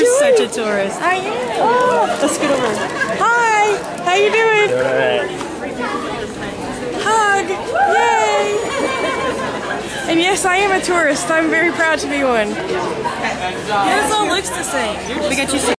You're such a tourist. I am. Oh. Let's get over. Hi. How you doing? Alright. Hug. Yay. And yes, I am a tourist. I'm very proud to be one. Yours all looks the same. We got you.